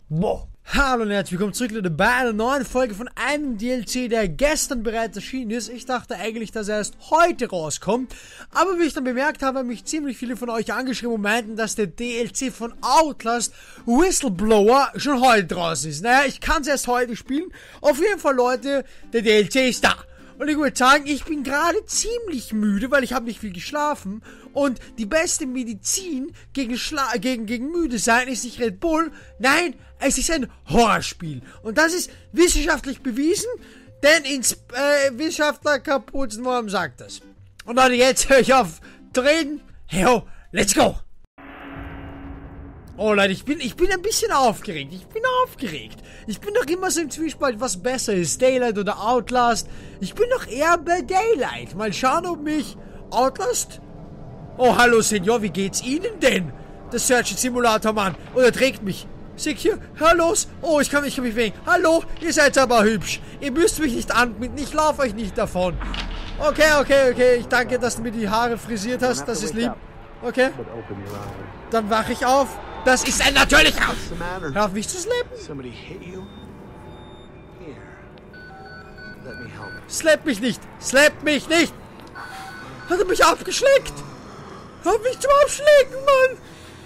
Boah. Hallo und herzlich willkommen zurück Leute bei einer neuen Folge von einem DLC, der gestern bereits erschienen ist. Ich dachte eigentlich, dass er erst heute rauskommt, aber wie ich dann bemerkt habe, haben mich ziemlich viele von euch angeschrieben und meinten, dass der DLC von Outlast Whistleblower schon heute draußen ist. Naja, ich kann es erst heute spielen. Auf jeden Fall, Leute, der DLC ist da. Und ich würde sagen, ich bin gerade ziemlich müde, weil ich habe nicht viel geschlafen. Und die beste Medizin gegen müde sein ist nicht Red Bull. Nein, es ist ein Horrorspiel. Und das ist wissenschaftlich bewiesen, denn Wissenschaftler Kapuzenwurm sagt das. Und Leute, jetzt höre ich auf zu reden. Hey, let's go! Oh Leute, ich bin ein bisschen aufgeregt. Ich bin doch immer so im Zwiespalt, was besser ist, Daylight oder Outlast. Ich bin doch eher bei Daylight. Mal schauen, ob mich Outlast... Oh, hallo Senior, wie geht's Ihnen denn? Der Search Simulator, Mann. Oder trägt mich. Secure, hallo? Oh, ich kann mich bewegen. Hallo, ihr seid aber hübsch. Ihr müsst mich nicht anbinden, ich laufe euch nicht davon. Okay. Ich danke, dass du mir die Haare frisiert hast. Das ist lieb. Okay. Dann wache ich auf. Das ist ein natürlicher. Hör auf mich zu slappen. Slap mich nicht. Hat er mich abgeschleckt? Hör auf mich zum Abschlecken, Mann.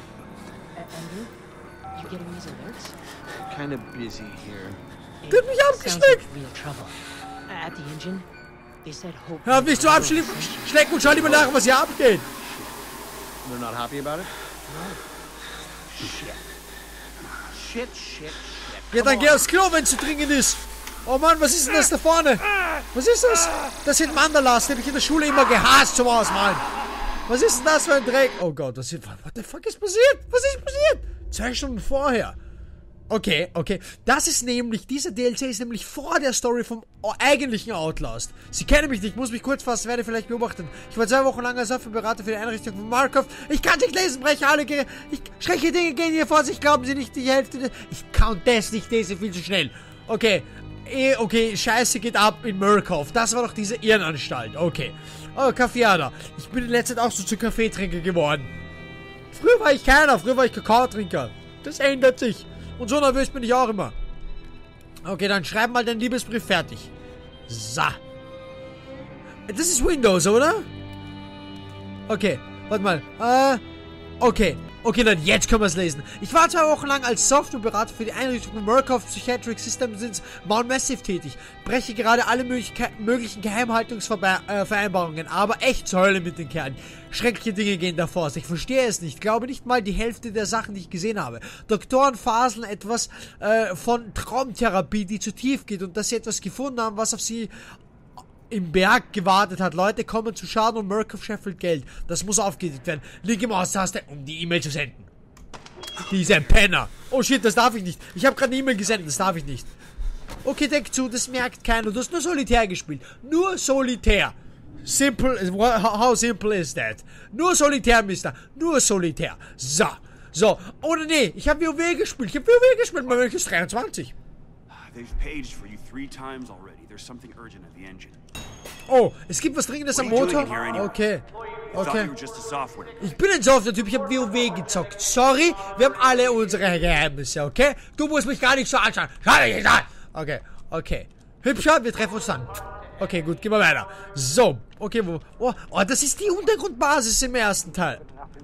Der hat mich abgeschleckt. Hör auf mich zum Abschlecken und schau lieber nach, was hier abgeht. They're not happy about it? Shit. Ja, dann geh aufs Klo, wenn es zu dringend ist. Oh Mann, was ist denn das da vorne? Was ist das? Das sind Mandalas, die habe ich in der Schule immer gehasst zum Ausmalen. Was ist denn das für ein Dreck? Oh Gott, what the fuck ist passiert? Was ist passiert? 2 Stunden vorher. Okay. Das ist nämlich, dieser DLC ist nämlich vor der Story vom eigentlichen Outlast. Sie kennen mich nicht, muss mich kurz fassen, werde vielleicht beobachten. Ich war 2 Wochen lang als Softwareberater für die Einrichtung von Markov. Ich kann nicht lesen, breche alle schreckliche Dinge gehen hier vor sich, glauben Sie nicht die Hälfte. Ich count das nicht, lese viel zu schnell. Okay, Scheiße geht ab in Markov. Das war doch diese Irrenanstalt. Okay. Oh, Kaffeeader. Ich bin in letzter Zeit auch so zu Kaffeetrinker geworden. Früher war ich keiner, früher war ich Kakaotrinker. Das ändert sich. Und so nervös bin ich auch immer. Okay, dann schreib mal deinen Liebesbrief fertig. So. Das ist Windows, oder? Okay, warte mal. Okay, dann jetzt können wir es lesen. Ich war 2 Wochen lang als Softwareberater für die Einrichtung von Markov Psychiatric Systems in Mount Massive tätig. Breche gerade alle möglichen Geheimhaltungsvereinbarungen, aber echt zur Hölle mit den Kerlen. Schreckliche Dinge gehen da vor sich. Ich verstehe es nicht. Glaube nicht mal die Hälfte der Sachen, die ich gesehen habe. Doktoren faseln etwas von Traumtherapie, die zu tief geht und dass sie etwas gefunden haben, was auf sie im Berg gewartet hat. Leute kommen zu Schaden und Markov scheffelt Geld. Das muss aufgedeckt werden. Linke Maustaste, um die E-Mail zu senden. Dieser Penner. Oh shit, das darf ich nicht. Ich habe gerade eine E-Mail gesendet, das darf ich nicht. Okay, denk zu, das merkt keiner. Du hast nur Solitär gespielt. Nur Solitär. Simple, how simple is that? Nur Solitär, Mister. Nur Solitär. So. Oder nee, ich habe WoW gespielt. Mein Mönch ist 23. They've paged for you 3 times already. There's something urgent at the engine. Oh, es gibt was Dringendes am Motor? Okay. Ich bin ein Software-Typ, ich habe WoW gezockt. Sorry, wir haben alle unsere Geheimnisse, okay? Du musst mich gar nicht so anschauen. Schau dich nicht an! Okay. Hübscher, wir treffen uns dann. Okay, gut, gehen wir weiter. So, okay, oh, das ist die Untergrundbasis im ersten Teil.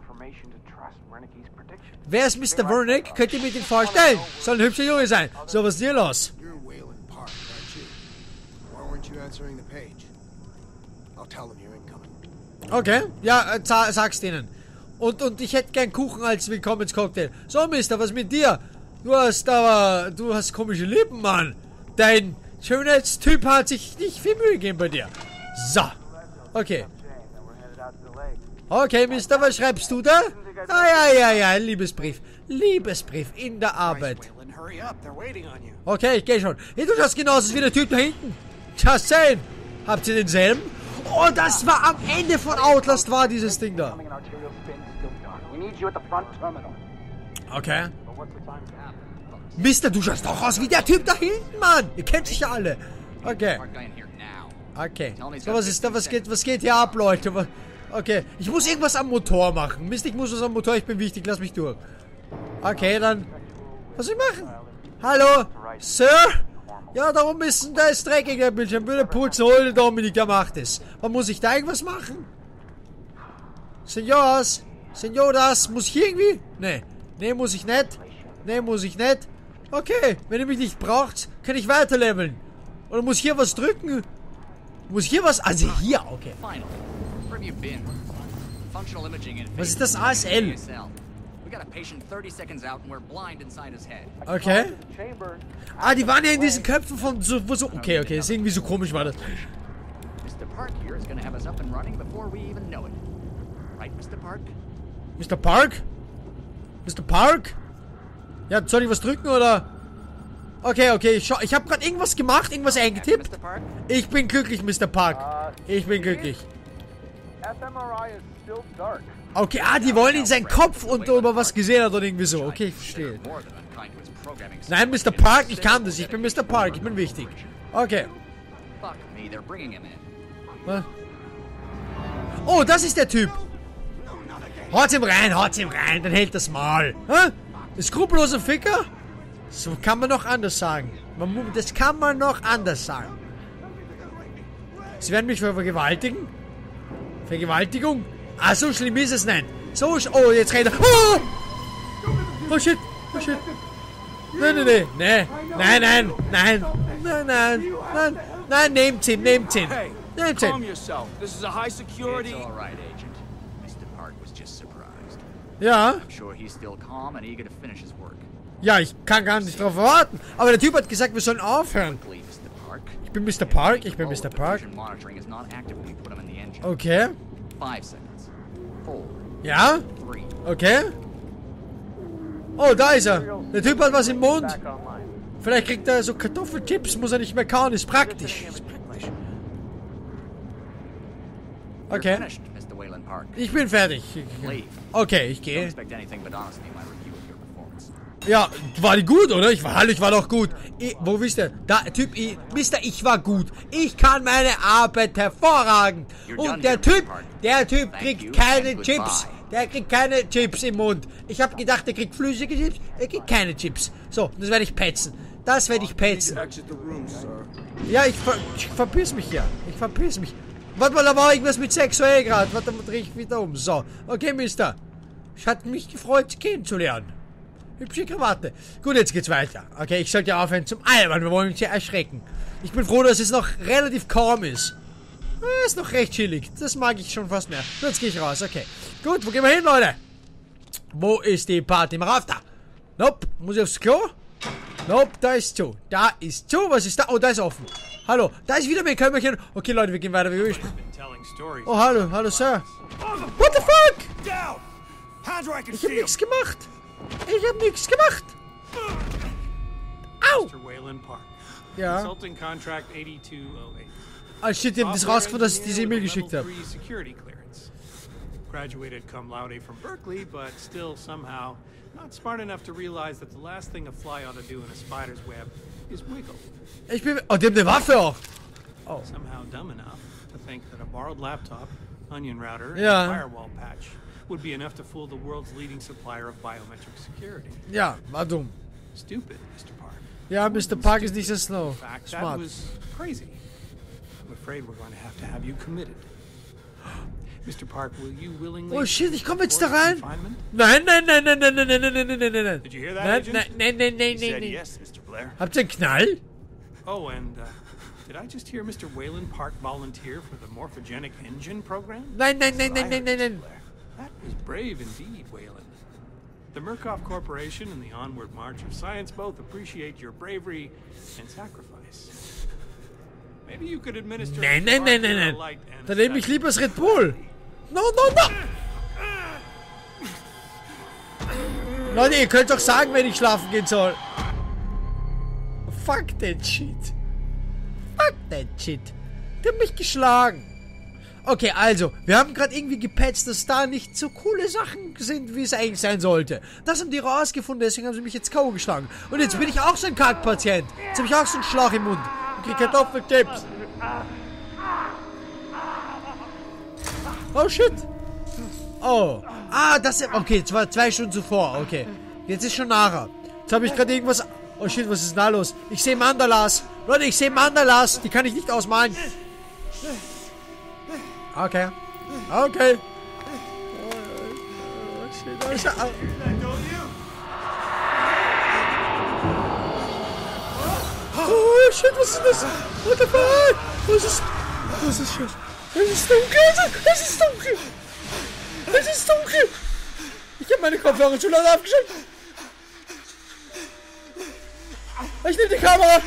Wer ist Mr. Wernick? Könnt ihr mir den vorstellen? Soll ein hübscher Junge sein. So, was ist hier los? Okay, ja, sag's denen. Und ich hätte gern Kuchen als Willkommenscocktail. So, Mister, was mit dir? Du hast komische Lippen, Mann. Dein Schönheitstyp hat sich nicht viel Mühe gegeben bei dir. So, okay. Okay, Mister, was schreibst du da? Ja, ein Liebesbrief. Liebesbrief in der Arbeit. Okay, ich geh schon. Hey, du schaust genauso wie der Typ da hinten. Just saying. Habt ihr denselben? Oh, das war am Ende von Outlast, war dieses Ding da. Okay. Mister, du schaust doch aus wie der Typ da hinten, Mann. Ihr kennt sich ja alle. Okay. So, was geht hier ab, Leute? Okay, ich muss irgendwas am Motor machen. Mist, ich muss was am Motor, ich bin wichtig, lass mich durch. Okay, dann... Was soll ich machen? Hallo? Sir? Ja, da oben ist, da ist dreckig, der Bildschirm. Würde putzen, hol den Dominik, der macht es. Aber muss ich da irgendwas machen? Senores, muss ich irgendwie? Nee. Nee, muss ich nicht. Nee, muss ich nicht. Okay, wenn ihr mich nicht braucht, kann ich weiter leveln. Oder muss ich hier was drücken? Muss ich hier was? Also hier, okay. Was ist das ASL? Okay. Ah, die waren ja in diesen Köpfen von so... Okay, ist irgendwie so komisch war das. Mr. Park? Mr. Park? Ja, soll ich was drücken, oder? Okay, ich habe gerade irgendwas gemacht, irgendwas eingetippt. Ich bin glücklich, Mr. Park. Ich bin glücklich. Okay, die wollen in seinen Kopf und über was gesehen hat oder irgendwie so. Okay, ich verstehe. Nein, Mr. Park, ich kann das. Ich bin Mr. Park, ich bin wichtig. Okay. Was? Oh, das ist der Typ. Haut's ihm rein, dann hält das Maul. Hä? Skrupelloser Ficker? So kann man noch anders sagen. Das kann man noch anders sagen. Sie werden mich vergewaltigen? Vergewaltigung? Ah, so schlimm ist es nicht. Oh, jetzt redet er. Oh! Oh shit. Nein, nehmt ihn. Calm yourself. This is a high security. It's all right, Agent. Mr. Park was just surprised. Ja. I'm sure he's still calm and eager to finish his work. Ja, ich kann gar nicht drauf warten. Aber der Typ hat gesagt, wir sollen aufhören. Ich bin Mr. Park. Okay. Ja? Okay. Oh, da ist er. Der Typ hat was im Mund. Vielleicht kriegt er so Kartoffelchips, muss er nicht mehr kauen. Ist praktisch. Okay. Ich bin fertig. Okay, ich gehe. Ja, war die gut, oder? Ich war doch gut. Wo bist du? Da, Typ, Mister, ich war gut. Ich kann meine Arbeit hervorragend. Und der Typ kriegt keine Chips. Der kriegt keine Chips im Mund. Ich habe gedacht, der kriegt flüssige Chips. Er kriegt keine Chips. So, das werde ich petzen. Ja, ich verpiss mich hier. Warte mal, da war irgendwas mit sexuell gerade. Warte mal, dreh ich wieder um. So, okay, Mister. Ich hatte mich gefreut, Sie kennenzulernen. Hübsche Krawatte. Gut, jetzt geht's weiter. Okay, ich sollte ja aufhören zum Albern. Wir wollen uns ja erschrecken. Ich bin froh, dass es noch relativ calm ist. Ist noch recht chillig. Das mag ich schon fast mehr. So, jetzt gehe ich raus. Okay. Gut, wo gehen wir hin, Leute? Wo ist die Party? Mach auf da. Nope. Muss ich aufs Klo? Nope, da ist zu. Da ist zu. Was ist da? Oh, da ist offen. Hallo. Da ist wieder mein Kömmerchen. Okay, Leute, wir gehen weiter. Oh, hallo, Sir. What the fuck? Ich hab nichts gemacht. Au! Ja. Ah, shit, die haben das rausgefunden, dass ich diese E-Mail geschickt habe. Graduated cum laude from Berkeley, but still somehow not smart enough to realize that the last thing a fly ought to do in a spider's web is wiggle. Ich bin... Oh, die haben eine Waffe auch. Oh. Somehow dumb enough to think that a borrowed laptop, onion router, and ja. a firewall patch would be enough to fool the world's leading supplier of biometric security. Ja, war dumm. Stupid, Mr. Park. Ja, Mr. Park ist nicht so slow. In fact, that Smart. was crazy. I'm afraid we're going to have you committed. Mr. Park, will you willingly... Oh shit, ich komme jetzt da rein. Nein. Nein. Did you hear that, Agent? Nein. He said yes, Mr. Blair. Habt ihr einen Knall? Oh, and did I just hear Mr. Wayland Park volunteer for the morphogenic engine program? Nein. That was brave indeed, Wayland. The Murkoff Corporation and the Onward March of Science both appreciate your bravery and sacrifice. Maybe you could administer... Nein. Dann nehme ich lieber das Red Bull. No. Leute, ihr könnt doch sagen, wenn ich schlafen gehen soll. Fuck that shit. Die haben mich geschlagen. Okay, also, wir haben gerade irgendwie gepatcht, dass da nicht so coole Sachen sind, wie es eigentlich sein sollte. Das haben die rausgefunden, deswegen haben sie mich jetzt K.O. geschlagen. Und jetzt bin ich auch so ein Kackpatient. Jetzt habe ich auch so einen Schlauch im Mund. Und krieg Kartoffelchips. Oh, shit. Oh. Ah, das ist... Okay, es war 2 Stunden zuvor. Okay. Jetzt ist schon nachher. Jetzt habe ich gerade irgendwas Oh shit, was ist denn da los? Ich sehe Mandalas. Leute, ich sehe Mandalas. Die kann ich nicht ausmalen. Okay. Okay. Oh, shit. Oh shit, was ist das? What the fuck? Was ist shit? Es ist dunkel. Es ist dunkel. Es ist dunkel. Ich habe meine Kopfhörer zu laut abgeschaltet. Ich nehme die Kamera.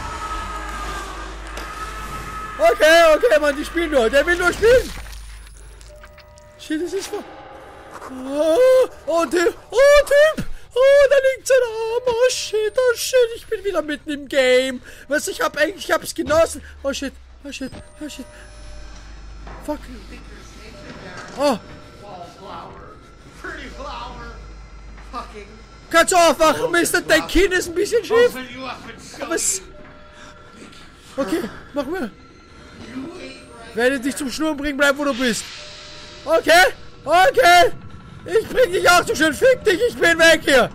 Okay, Mann, die spielen nur. Der will nur spielen. Shit, es ist voll. Oh, Typ. Oh, da liegt sein Arm. Oh, shit. Ich bin wieder mitten im Game. Was, ich hab's genossen. Oh, shit. Fuck. Oh. Kannst du aufwachen, Mister? Dein Kinn ist ein bisschen schief. Was? Okay, mach mal. Werde dich zum Schnurren bringen, bleib wo du bist. Okay. Ich bring dich auch so schön. Fick dich, ich bin weg hier.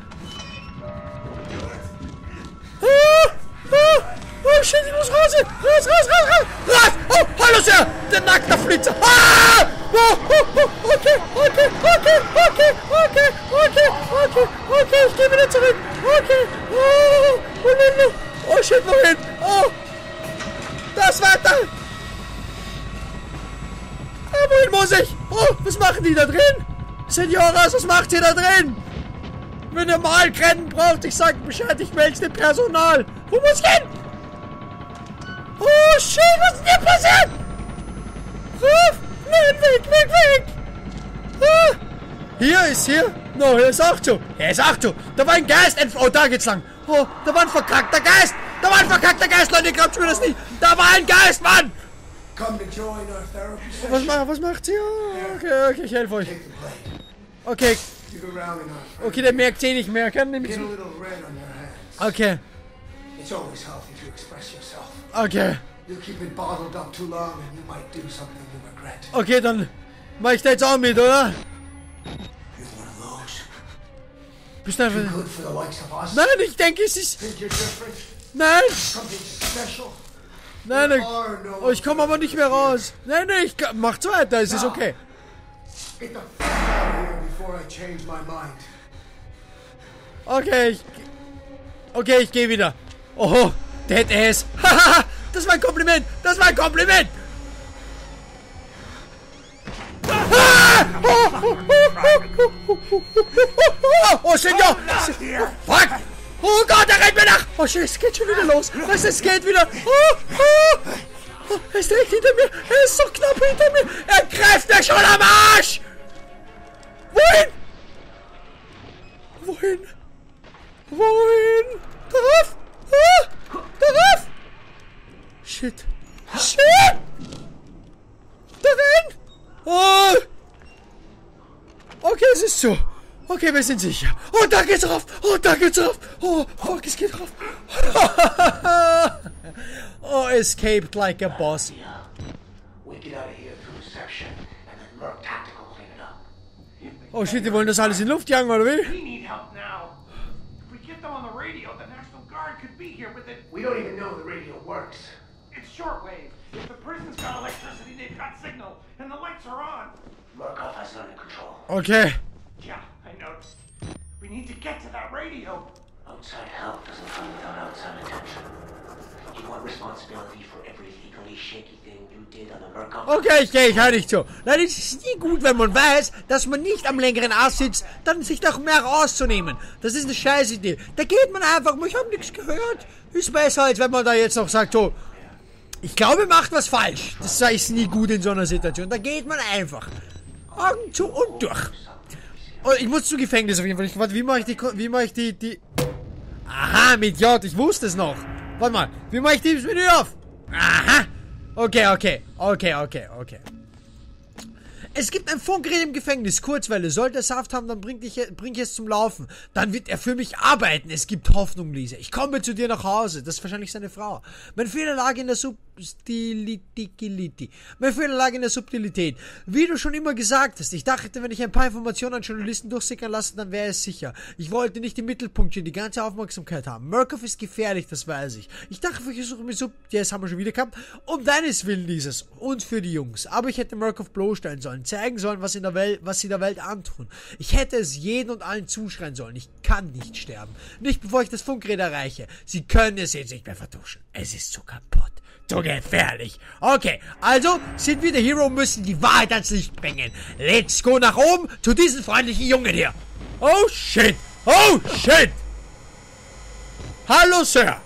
Oh shit, ich muss raus. Raus. Oh, hallo Sir. Der nackte Flitzer. Ah! Okay. Ich geh wieder zurück. Okay. Oh shit, wohin? Oh. Das weiter. Ah, wohin muss ich? Oh, was machen die da drin? Senioras, was macht ihr da drin? Wenn ihr Malkrennen braucht, ich sag Bescheid, ich melde dem Personal. Wo muss ich hin? Oh shit, was ist denn hier passiert? Nein, weg. Ah. Hier. No, hier ist auch zu. Da war ein Geist. Oh, da geht's lang. Oh, da war ein verkackter Geist. Leute, ihr glaubt mir das nicht. Da war ein Geist, Mann. Was macht sie? Oh, okay, ich helfe euch. Okay, der merkt sie nicht mehr. Okay. Okay, dann mach ich da jetzt auch mit, oder? Bist du einfach... Nein, ich denke, es ist... Nein! Oh, ich komme aber nicht mehr raus. Nein, macht's weiter, es ist okay. Okay, ich gehe wieder. Oh, Dead Ass. Haha, das war ein Kompliment. Oh, Senor. Fuck. Oh Gott, er rennt mir nach. Oh shit, es geht schon wieder los. Es geht wieder. Oh, er ist direkt hinter mir. Er ist so knapp hinter mir. Er greift mir schon am Arsch. Wohin? Darauf. Shit. Darin. Oh. Okay, es ist so. Okay, wir sind sicher. Oh, da geht's rauf. Oh, fuck, es geht rauf. Oh, escaped like a boss. Oh shit, die wollen das alles in Luft jagen, oder wie? We need help now. If we get them on the radio, the National Guard could be here with it. We don't even know the radio works. It's shortwave. If the prison's got electricity, they've got signal, and the lights are on. Murkoff has it under control. Okay. Yeah, I noticed. We need to get to that radio. Outside help doesn't come without outside attention. You want responsibility for every legally shaky thing you did on the Murkoff. Okay, ich höre nicht zu. Nein, es ist nie gut, wenn man weiß, dass man nicht am längeren Ast sitzt, dann sich doch mehr rauszunehmen. Das ist eine scheiß Idee. Da geht man einfach, ich habe nichts gehört. Ist besser, als wenn man da jetzt noch sagt, so, ich glaube, ihr macht was falsch. Das ist nie gut in so einer Situation. Da geht man einfach. Augen zu und durch. Oh, ich muss zu Gefängnis auf jeden Fall. Warte, wie mache ich die... Aha, mit J, ich wusste es noch. Warte mal, wie mache ich dieses Menü auf? Aha. Okay. Es gibt ein Funkgerät im Gefängnis, Kurzwelle. Sollte er Saft haben, dann bring ich es zum Laufen. Dann wird er für mich arbeiten. Es gibt Hoffnung, Lisa. Ich komme zu dir nach Hause. Das ist wahrscheinlich seine Frau. Mein Fehler lag in der Mein Fehler lag in der Subtilität. Wie du schon immer gesagt hast, ich dachte, wenn ich ein paar Informationen an Journalisten durchsickern lasse, dann wäre es sicher. Ich wollte nicht im Mittelpunkt stehen, die ganze Aufmerksamkeit haben. Murkoff ist gefährlich, das weiß ich. Ich dachte, ich versuche mir das haben wir schon wieder gehabt, um deines Willen dieses und für die Jungs. Aber ich hätte Murkoff bloßstellen sollen, zeigen sollen, was sie der Welt antun. Ich hätte es jeden und allen zuschreien sollen. Ich kann nicht sterben. Nicht bevor ich das Funkgerät erreiche. Sie können es jetzt nicht mehr vertuschen. Es ist zu kaputt. Zu gefährlich. Okay, also sind wir der Hero und müssen die Wahrheit ans Licht bringen. Let's go nach oben zu diesen freundlichen Jungen hier. Oh shit. Oh shit. Hallo Sir.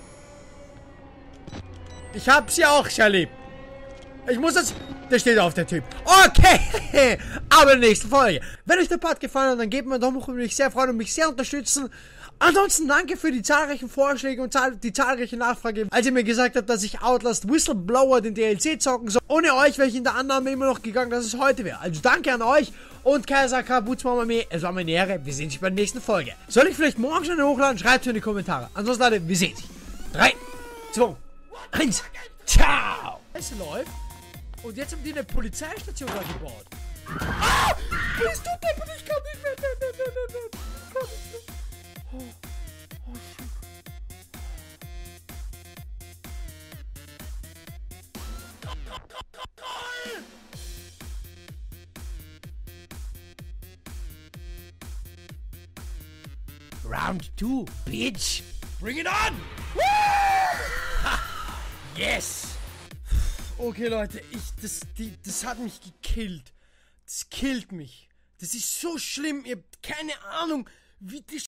Ich hab sie auch sehr lieb. Ich muss jetzt... Der steht auf der Typ. Okay. Aber nächste Folge. Wenn euch der Part gefallen hat, dann gebt mir einen Daumen hoch, würde mich sehr freuen und mich sehr unterstützen. Ansonsten danke für die zahlreichen Vorschläge und die zahlreiche Nachfrage, als ihr mir gesagt habt, dass ich Outlast Whistleblower den DLC zocken soll. Ohne euch wäre ich in der Annahme immer noch gegangen, dass es heute wäre. Also danke an euch und Kaiser Kabutz Mama Me. Es war meine Ehre. Wir sehen uns bei der nächsten Folge. Soll ich vielleicht morgen schon hochladen? Schreibt es in die Kommentare. Ansonsten Leute, wir sehen uns. 3, 2, 1. Ciao. Es läuft. Und jetzt haben die eine Polizeistation da gebaut. Ah! Bist du deppert? Ich kann nicht mehr. Oh shit. Round 2, bitch. Bring it on. Woo! Ha! Yes. Okay, Leute, das hat mich gekillt. Das killt mich. Das ist so schlimm. Ihr habt keine Ahnung, wie das